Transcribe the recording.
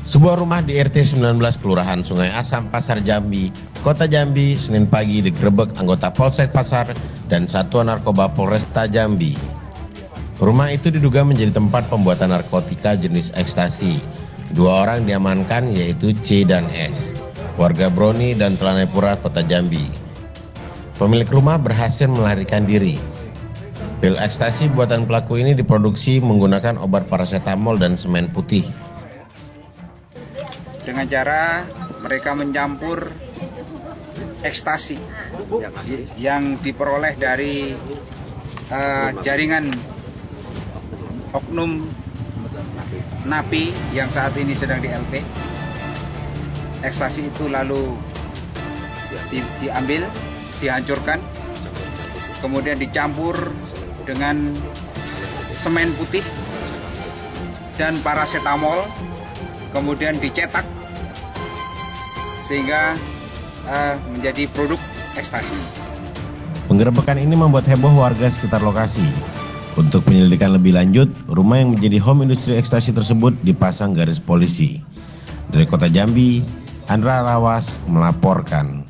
Sebuah rumah di RT 19 Kelurahan Sungai Asam, Pasar Jambi, Kota Jambi, Senin pagi digerebek anggota Polsek Pasar dan Satuan Narkoba Polresta Jambi. Rumah itu diduga menjadi tempat pembuatan narkotika jenis ekstasi. Dua orang diamankan, yaitu C dan S, warga Broni dan Telanepura, Kota Jambi. Pemilik rumah berhasil melarikan diri. Pil ekstasi buatan pelaku ini diproduksi menggunakan obat parasetamol dan semen putih. Dengan cara mereka mencampur ekstasi yang diperoleh dari jaringan oknum napi yang saat ini sedang di LP. Ekstasi itu lalu diambil, dihancurkan, kemudian dicampur dengan semen putih dan parasetamol, kemudian dicetak sehingga menjadi produk ekstasi. Penggerebekan ini membuat heboh warga sekitar lokasi. Untuk penyelidikan lebih lanjut, rumah yang menjadi home industri ekstasi tersebut dipasang garis polisi. Dari Kota Jambi, Andra Lawas melaporkan.